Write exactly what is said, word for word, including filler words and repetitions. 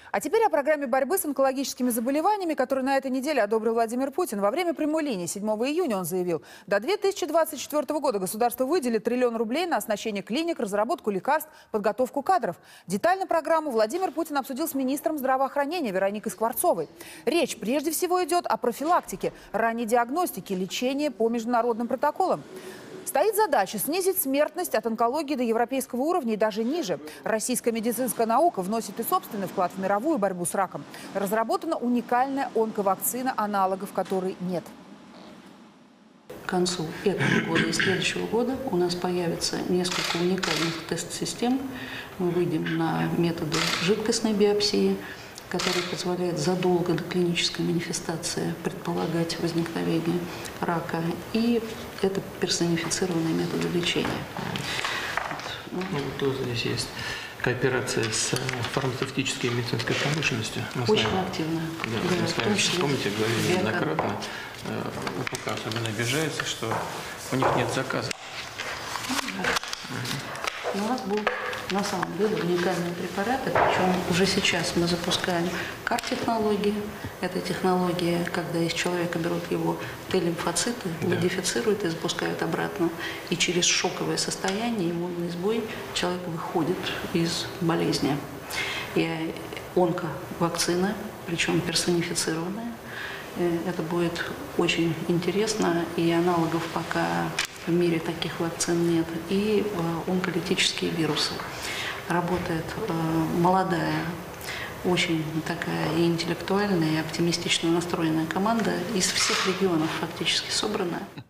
А теперь о программе борьбы с онкологическими заболеваниями, которую на этой неделе одобрил Владимир Путин. Во время прямой линии седьмого июня он заявил, до две тысячи двадцать четвёртого года государство выделит триллион рублей на оснащение клиник, разработку лекарств, подготовку кадров. Детально программу Владимир Путин обсудил с министром здравоохранения Вероникой Скворцовой. Речь прежде всего идет о профилактике, ранней диагностике, лечении по международным протоколам. Стоит задача снизить смертность от онкологии до европейского уровня и даже ниже. Российская медицинская наука вносит и собственный вклад в мировую борьбу с раком. Разработана уникальная онковакцина, аналогов которой нет. К концу этого года и следующего года у нас появится несколько уникальных тест-систем. Мы выйдем на методы жидкостной биопсии, который позволяет задолго до клинической манифестации предполагать возникновение рака. И это персонифицированные методы лечения. Вот. Ну, вот тоже здесь есть кооперация с фармацевтической и медицинской промышленностью. Мы Очень знаем, активно. Да, Да, мы в с вами, том числе помните, говорили биокон. неоднократно, УПК особенно обижается, что у них нет заказа. Но у нас будут на самом деле уникальные препараты, причем уже сейчас мы запускаем кар-технологии. Это технология, когда из человека берут его Т-лимфоциты, Да. модифицируют и запускают обратно. И через шоковое состояние, иммунный сбой, человек выходит из болезни. И онковакцина, причем персонифицированная. Это будет очень интересно, и аналогов пока в мире таких вакцин нет. И э, онколитические вирусы. Работает э, молодая, очень такая и интеллектуальная, и оптимистично настроенная команда. Из всех регионов фактически собрана.